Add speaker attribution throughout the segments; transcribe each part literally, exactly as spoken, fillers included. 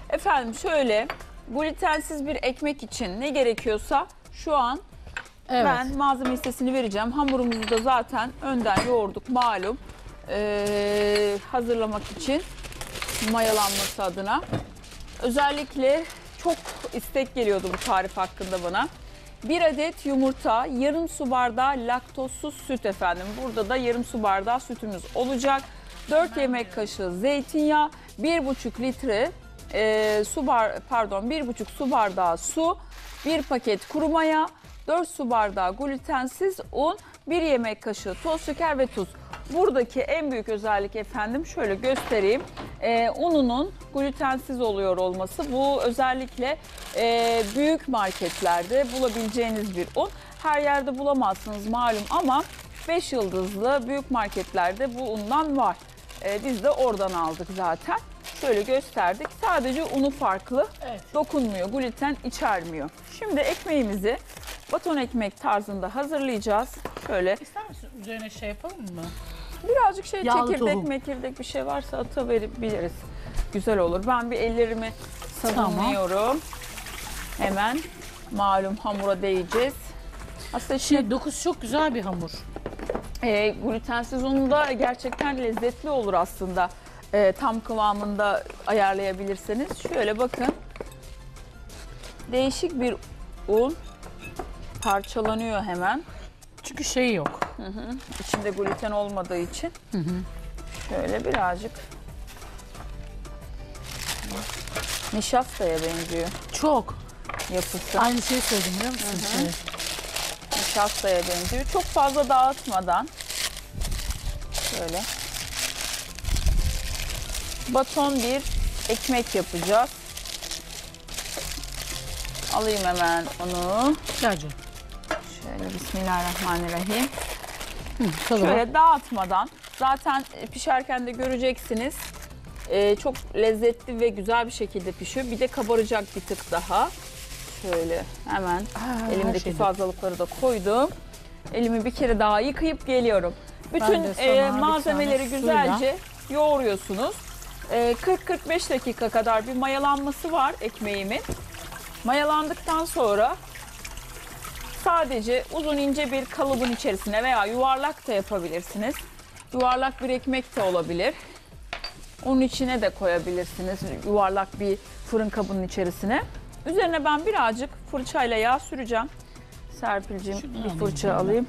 Speaker 1: Efendim şöyle glutensiz bir ekmek için ne gerekiyorsa şu an
Speaker 2: Evet.
Speaker 1: ben malzeme listesini vereceğim. Hamurumuzu da zaten önden yoğurduk malum. Ee, hazırlamak için mayalanması adına. Özellikle çok istek geliyordu bu tarif hakkında bana. Bir adet yumurta, yarım su bardağı laktozsuz süt efendim. Burada da yarım su bardağı sütümüz olacak. dört yemek kaşığı zeytinyağı, bir buçuk litre e, su bar pardon bir buçuk su bardağı su, bir paket kuru maya, dört su bardağı glutensiz un, bir yemek kaşığı toz şeker ve tuz. Buradaki en büyük özellik efendim şöyle göstereyim. Ee, ununun glutensiz oluyor olması. Bu özellikle e, büyük marketlerde bulabileceğiniz bir un. Her yerde bulamazsınız malum ama beş yıldızlı büyük marketlerde bu undan var. Ee, biz de oradan aldık zaten. Şöyle gösterdik. Sadece unu farklı.
Speaker 2: Evet.
Speaker 1: Dokunmuyor, gluten içermiyor. Şimdi ekmeğimizi baton ekmek tarzında hazırlayacağız. Şöyle
Speaker 2: İster misin üzerine şey yapalım mı?
Speaker 1: birazcık şey
Speaker 2: Yağlı
Speaker 1: çekirdek
Speaker 2: tohum.
Speaker 1: mekirdek bir şey varsa atabiliriz. Güzel olur. Ben bir ellerimi sabunluyorum. Hemen malum hamura değeceğiz. Aslında şimdi
Speaker 2: Şey, dokusu çok güzel bir hamur.
Speaker 1: e, glutensiz unu da gerçekten lezzetli olur aslında. E, tam kıvamında ayarlayabilirseniz. Şöyle bakın. Değişik bir un parçalanıyor hemen.
Speaker 2: Çünkü şey yok.
Speaker 1: Hı hı. İçinde gluten olmadığı için.
Speaker 2: Hı hı.
Speaker 1: Şöyle birazcık nişastaya benziyor
Speaker 2: Çok.
Speaker 1: yapısı.
Speaker 2: Aynı şeyi söyledim biliyor musun?
Speaker 1: Hı hı.
Speaker 2: Evet.
Speaker 1: Nişastaya benziyor. Çok fazla dağıtmadan şöyle baton bir ekmek yapacağız. Alayım hemen onu.
Speaker 2: Gel canım.
Speaker 1: Şöyle bismillahirrahmanirrahim.
Speaker 2: Hı, tamam.
Speaker 1: Şöyle dağıtmadan zaten pişerken de göreceksiniz. Ee, çok lezzetli ve güzel bir şekilde pişiyor. Bir de kabaracak bir tık daha. Şöyle hemen
Speaker 2: Aa, her
Speaker 1: elimdeki
Speaker 2: şeyde.
Speaker 1: fazlalıkları da koydum. Elimi bir kere daha yıkayıp geliyorum. Bütün
Speaker 2: de sana
Speaker 1: e,
Speaker 2: bir
Speaker 1: malzemeleri
Speaker 2: tane
Speaker 1: güzelce yoğuruyorsunuz. E, kırk kırk beş dakika kadar bir mayalanması var ekmeğimin. Mayalandıktan sonra sadece uzun ince bir kalıbın içerisine veya yuvarlak da yapabilirsiniz. Yuvarlak bir ekmek de olabilir. Onun içine de koyabilirsiniz. Yuvarlak bir fırın kabının içerisine. Üzerine ben birazcık fırçayla yağ süreceğim. Serpilciğim
Speaker 2: Şunu
Speaker 1: bir
Speaker 2: alayım
Speaker 1: fırça
Speaker 2: ben.
Speaker 1: alayım.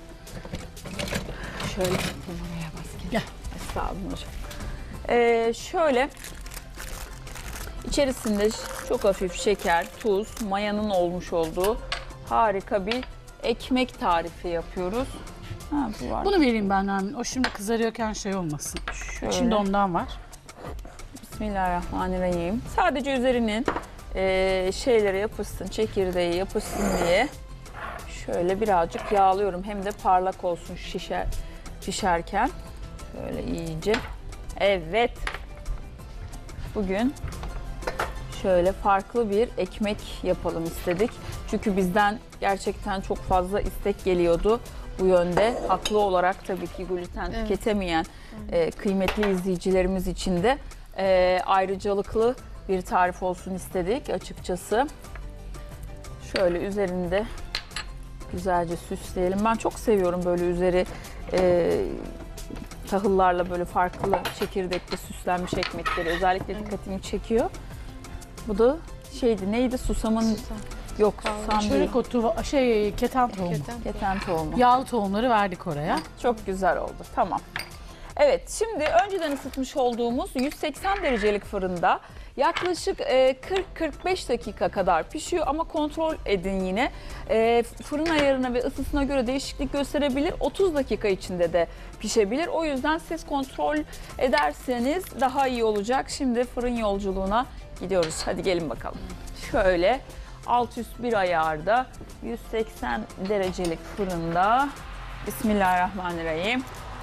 Speaker 1: Şöyle.
Speaker 2: Gel.
Speaker 1: Estağfurullah hocam. Ee, şöyle içerisinde çok hafif şeker, tuz, mayanın olmuş olduğu harika bir ekmek tarifi yapıyoruz. Ha, bu var.
Speaker 2: Bunu vereyim ben Nermin. O şimdi kızarıyorken şey olmasın.
Speaker 1: Şöyle.
Speaker 2: İçinde ondan var.
Speaker 1: Bismillahirrahmanirrahim. Sadece üzerinin e, şeyleri yapışsın, çekirdeği yapışsın diye şöyle birazcık yağlıyorum. Hem de parlak olsun şişer, pişerken. Şöyle iyice. Evet. Bugün şöyle farklı bir ekmek yapalım istedik. Çünkü bizden gerçekten çok fazla istek geliyordu bu yönde. Haklı olarak tabii ki gluten
Speaker 3: Evet.
Speaker 1: tüketemeyen e, kıymetli izleyicilerimiz için de e, ayrıcalıklı bir tarif olsun istedik açıkçası. Şöyle üzerinde güzelce süsleyelim. Ben çok seviyorum böyle üzeri e, tahıllarla böyle farklı çekirdekli süslenmiş ekmekleri. Özellikle dikkatimi çekiyor. Bu da şeydi neydi susamın
Speaker 3: Susam.
Speaker 1: yok susam değil.
Speaker 2: Çörek otu, şey keten tohumu.
Speaker 3: Keten.
Speaker 1: Keten tohumu.
Speaker 2: Yağlı tohumları verdik oraya.
Speaker 1: Çok güzel oldu. Tamam. Evet, şimdi önceden ısıtmış olduğumuz yüz seksen derecelik fırında yaklaşık kırk kırk beş dakika kadar pişiyor ama kontrol edin yine. E, Fırın ayarına ve ısısına göre değişiklik gösterebilir. otuz dakika içinde de pişebilir. O yüzden siz kontrol ederseniz daha iyi olacak. Şimdi fırın yolculuğuna gidiyoruz. Hadi gelin bakalım. Şöyle alt üst bir ayarda yüz seksen derecelik fırında. Bismillahirrahmanirrahim.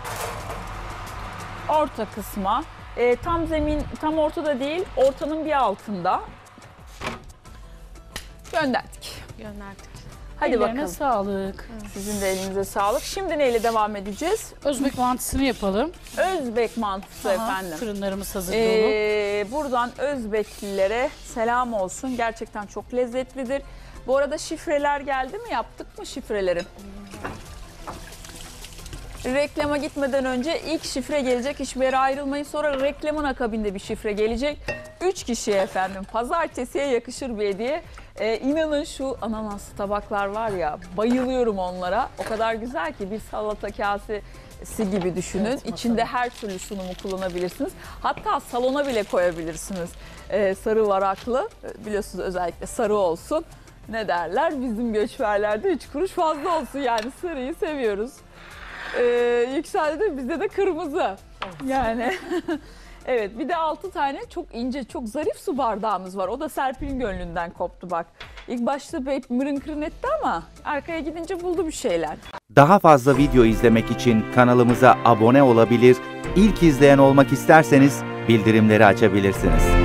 Speaker 1: Orta kısma, e, tam zemin, tam ortada değil, ortanın bir altında gönderdik.
Speaker 3: Gönderdik.
Speaker 1: Hadi
Speaker 2: Ellerine
Speaker 1: bakalım.
Speaker 2: sağlık.
Speaker 1: Sizin de elinize sağlık. Şimdi neyle devam edeceğiz?
Speaker 2: Özbek mantısını yapalım.
Speaker 1: Özbek mantısı
Speaker 2: Aha,
Speaker 1: efendim.
Speaker 2: Fırınlarımız hazır dolu.
Speaker 1: Ee, buradan Özbeklilere selam olsun. Gerçekten çok lezzetlidir. Bu arada şifreler geldi mi? Yaptık mı şifreleri? Reklama gitmeden önce ilk şifre gelecek. Hiçbir yere ayrılmayın. Sonra reklamın akabinde bir şifre gelecek. Üç kişiye efendim. Pazartesiye yakışır bir hediye. Ee, inanın şu ananaslı tabaklar var ya, bayılıyorum onlara. O kadar güzel ki bir salata kasesi gibi düşünün.
Speaker 2: Evet,
Speaker 1: İçinde her türlü sunumu kullanabilirsiniz. Hatta salona bile koyabilirsiniz. Ee, sarı varaklı. Biliyorsunuz özellikle sarı olsun. Ne derler? Bizim göçberlerde üç kuruş fazla olsun, yani sarıyı seviyoruz. Ee, yükseldi bizde de kırmızı. Yani evet, bir de altı tane çok ince, çok zarif su bardağımız var. O da Serpil'in gönlünden koptu bak. İlk başta pek mırın kırın etti ama arkaya gidince buldu bir şeyler.
Speaker 3: Daha fazla video izlemek için kanalımıza abone olabilir, ilk izleyen olmak isterseniz bildirimleri açabilirsiniz.